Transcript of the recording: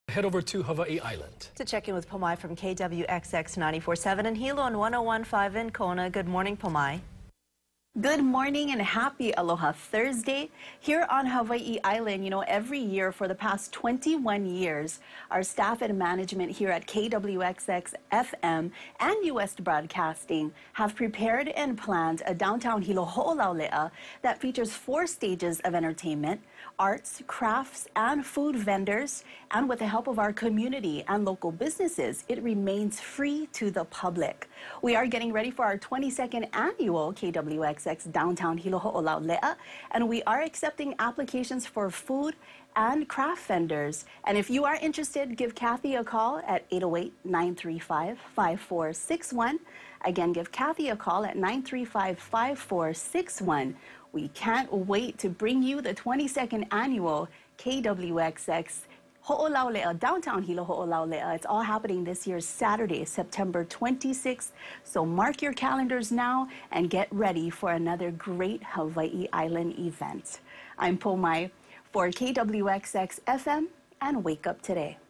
Head over to Hawaii Island. To check in with Pomai from KWXX 94.7 and Hilo on 101.5 in Kona. Good morning, Pomai. Good morning and happy Aloha Thursday. Here on Hawaii Island, every year for the past 21 years, our staff and management here at KWXX FM and U.S. Broadcasting have prepared and planned a downtown Hilo ho'olaulea that features 4 stages of entertainment, arts, crafts, and food vendors. And with the help of our community and local businesses, it remains free to the public. We are getting ready for our 22nd annual KWXX Downtown Hilo ho'olaulea, and we are accepting applications for food and craft vendors. And if you are interested, give Kathy a call at 808-935-5461. Again, give Kathy a call at 935-5461. We can't wait to bring you the 22nd annual KWXX Ho'olaulea, Downtown Hilo ho'olaulea. It's all happening this year, Saturday, September 26th. So mark your calendars now and get ready for another great Hawaii Island event. I'm Pomai for KWXX FM and Wake Up Today.